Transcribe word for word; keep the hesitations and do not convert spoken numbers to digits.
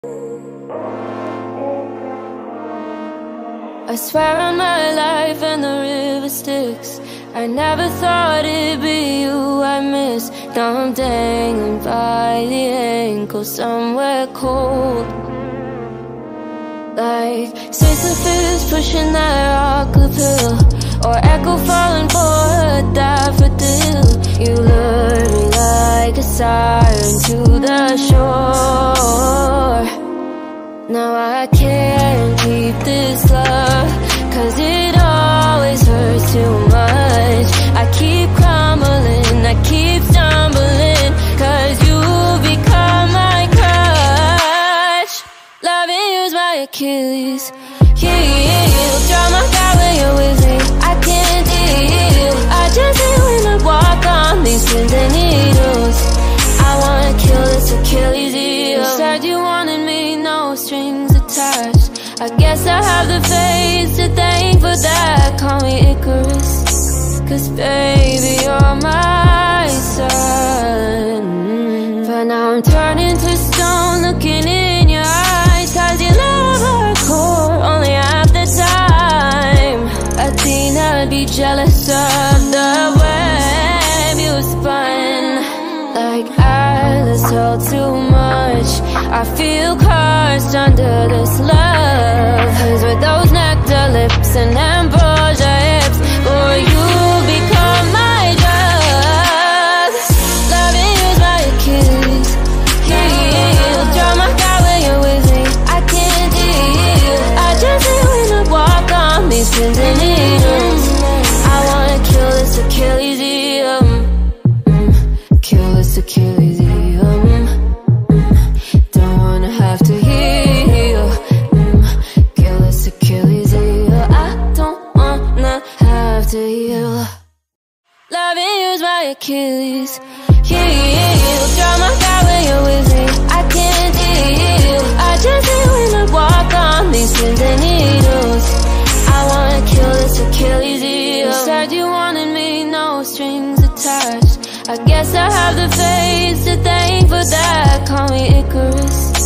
I swear on my life and the river Styx, I never thought it'd be you I miss. Now I'm dangling by the ankle somewhere cold, like Sisyphus pushing that rock uphill, or echo falling for a daffodil. You lure me like a siren to the shore. Now I can't keep this love, cause it always hurts too much. I keep crumbling, I keep stumbling, cause you become my crutch. Loving you's my Achilles. Yeah, yeah, yeah. Draw my back when you're with me, I can't deal. I just hate when I walk on these pins and needles. I wanna kill this Achilles heel. You said you wanted me, no strings attached. I guess I have the face to thank for that. Call me Icarus, cause baby you're my sun. But now I'm turning to stone, looking in your eyes, cause you love hardcore, only half the time. I think I'd be jealous of the web you spun. Like Atlas held too much, I feel cursed under this love. Cause with those nectar lips and ambrosia hips, boy, you become my drug. Loving you's my Achilles. Heal, draw my God when you're with me, I can't deal. I just hate when I walk on these pins and needles. I wanna kill this Achilles heel. Kill this Achilles heel. Don't wanna have to heal. Kill this Achilles heel. I don't wanna have to heal. Loving you's my Achilles. Heal, draw my God when you're with me, I can't deal. I just hate when I walk on these pins and needles. I wanna kill this Achilles heel. You said you wanted me, no strings attached. I guess I have the face to thank for that. Call me Icarus,